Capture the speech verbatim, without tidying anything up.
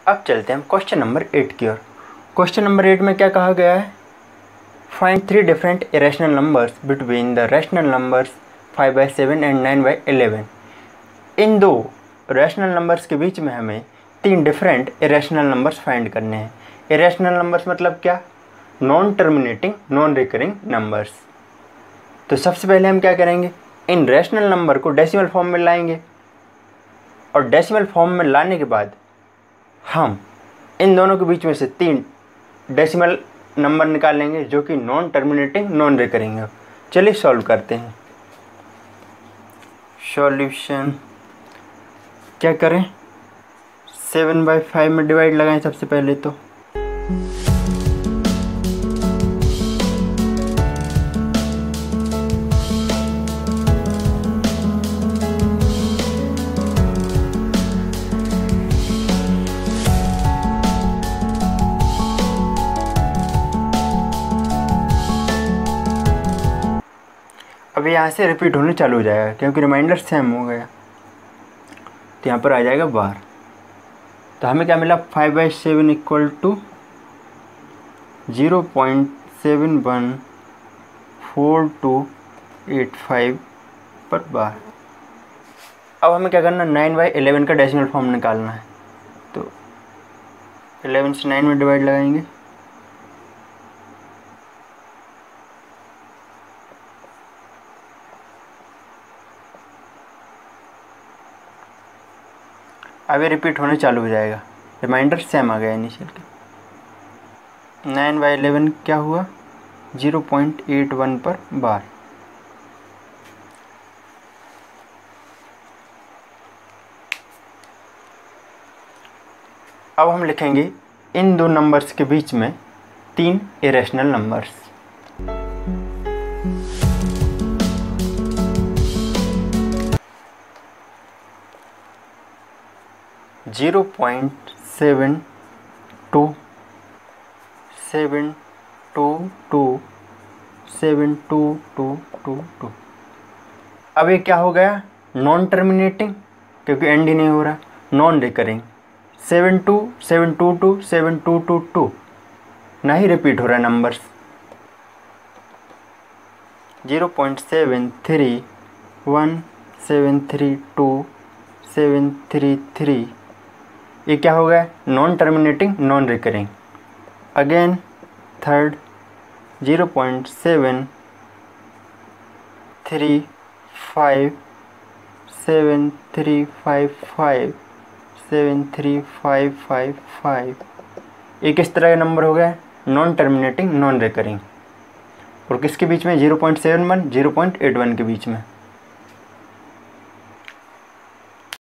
अब चलते हैं क्वेश्चन नंबर एट की ओर। क्वेश्चन नंबर एट में क्या कहा गया है? Find three different irrational numbers between the rational numbers five by seven and nine by eleven. इन दो रैशनल नंबर्स के बीच में हमें तीन डिफरेंट इरेशनल नंबर्स फाइंड करने हैं। इरेशनल नंबर्स मतलब क्या? Non terminating non recurring numbers. तो सबसे पहले हम क्या करेंगे, इन रैशनल नंबर को डेसिमल फॉर्म में लाएंगे और डेसिमल फॉर्म में लाने के बाद हम इन दोनों के बीच में से तीन डेसिमल नंबर निकालेंगे जो कि नॉन टर्मिनेटिंग नॉन रिकरिंग है। चलिए सॉल्व करते हैं। सॉल्यूशन क्या करें, सेवन बाई फाइव में डिवाइड लगाएं सबसे पहले तो। अब यहाँ से रिपीट होने चालू हो जाएगा क्योंकि रिमाइंडर सेम हो गया, तो यहाँ पर आ जाएगा बार। तो हमें क्या मिला, five by seven equal to zero point seven one four two eight five पर बार। अब हमें क्या करना, नाइन बाई एलेवन का डेसिमल फॉर्म निकालना है। तो एलेवन से नाइन में डिवाइड लगाएंगे। अब ये रिपीट होने चालू हो जाएगा, रिमाइंडर सेम आ गया इनिशियल के। नाइन बाई एलेवन क्या हुआ, ज़ीरो पॉइंट एट वन पर बार। अब हम लिखेंगे इन दो नंबर्स के बीच में तीन irrational numbers. Zero point seven two seven two two seven two two two two. अब ये क्या हो गया, नॉन टर्मिनेटिंग क्योंकि एंड ही नहीं हो रहा, non recurring seven two seven two two seven two two two, ना ही रिपीट हो रहा numbers. Zero point seven three one seven three two seven three three, ये क्या हो गया, non terminating non recurring. Again third zero point seven three five seven three five five seven three five five five, ये किस तरह का number हो गया, नॉन टर्मिनेटिंग नॉन रिकरिंग। और किसके बीच में, zero point seven one zero point eight one के बीच में।